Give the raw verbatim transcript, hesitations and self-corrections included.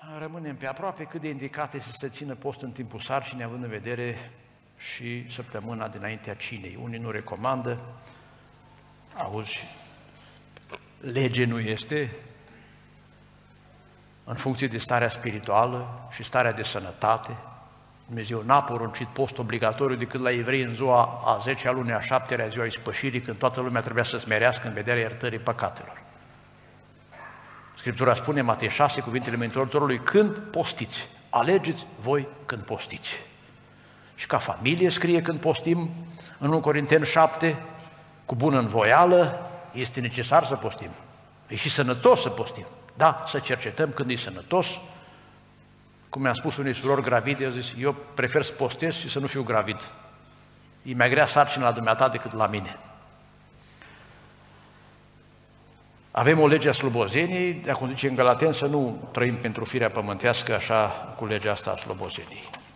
rămânem pe aproape cât de indicate să se țină post în timpul sarcinii, având în vedere și săptămâna dinaintea cinei. Unii nu recomandă, auzi, lege nu este, în funcție de starea spirituală și starea de sănătate. Dumnezeu n-a poruncit post obligatoriu decât la evrei în ziua a zecea lunii a șaptelea, ziua ispășirii, când toată lumea trebuia să smerească în vederea iertării păcatelor. Scriptura spune, Matei șase, cuvintele Mântuitorului, când postiți, alegeți voi când postiți. Și ca familie scrie când postim, în unu Corinteni șapte, cu bună învoială, este necesar să postim. E și sănătos să postim. Da, să cercetăm când e sănătos. Cum mi-am spus unei surori gravide, eu zis, eu prefer să postez și să nu fiu gravid. E mai grea sarcina la dumneata decât la mine. Avem o lege a slobozeniei, de a conduce în Galateni să nu trăim pentru firea pământească așa cu legea asta a slobozeniei.